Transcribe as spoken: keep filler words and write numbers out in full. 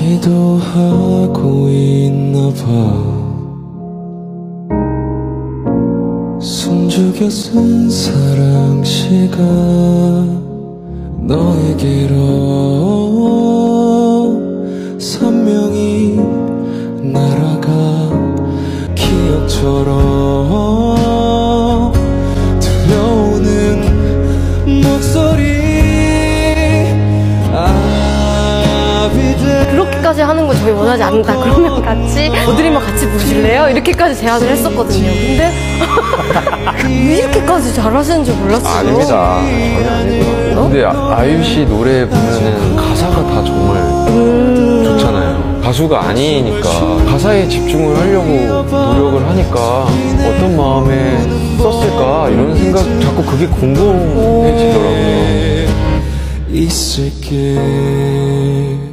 기도하고 있나봐. 숨죽여 쓴 사랑시가 너에게로 선명히 날아가 기억처럼 들려오는 목소리. 그렇게까지 하는 거 저희 원하지 않는다. 그러면 같이 어드리머 같이 부르실래요? 이렇게까지 제안을 했었거든요. 근데 이렇게까지 잘하시는 줄 몰랐어요. 아닙니다. 전혀 아니고요. 어? 근데 아, 아이유 씨 노래 보면은 가사가 다 정말 음... 좋잖아요. 가수가 아니니까 가사에 집중을 하려고 노력을 하니까 어떤 마음에 썼을까 이런 생각, 자꾸 그게 궁금해지더라고요. 있을게.